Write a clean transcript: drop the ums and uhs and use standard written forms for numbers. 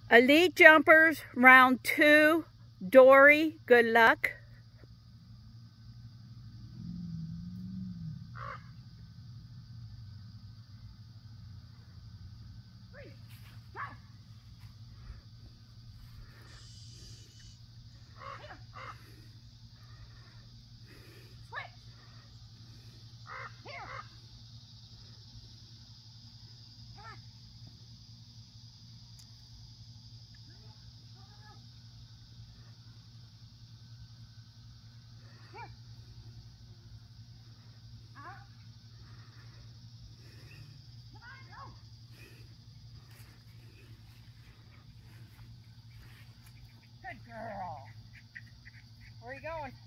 Elite jumpers, round 2. Dory, good luck. Good girl. Where are you going?